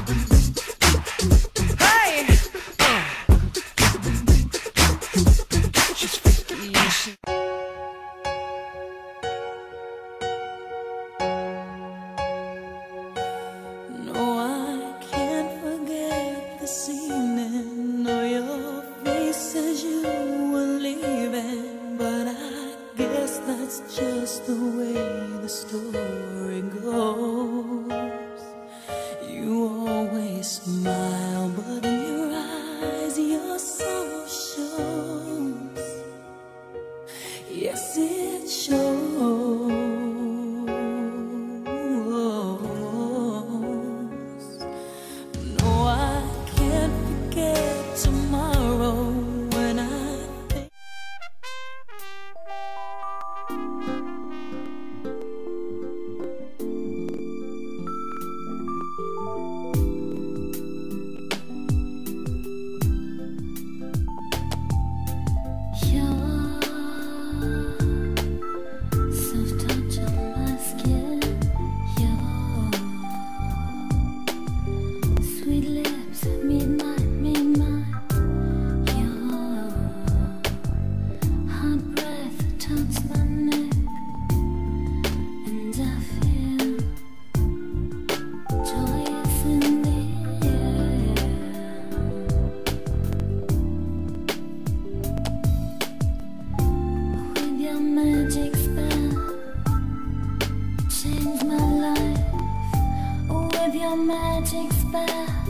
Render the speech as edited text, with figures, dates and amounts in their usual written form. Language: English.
Hey! She's freaky and she No, I can't forget this evening. Know your face as you were leaving, but I guess that's just the way the story goes. You always smile, but in your eyes your soul shows. Yes, it shows. No, I can't forget tomorrow when I think. Soft touch on my skin, your sweet lips meet mine, your hot breath touch my neck, and I feel joyous in the air. With your magic spell, change my life. With your magic spell.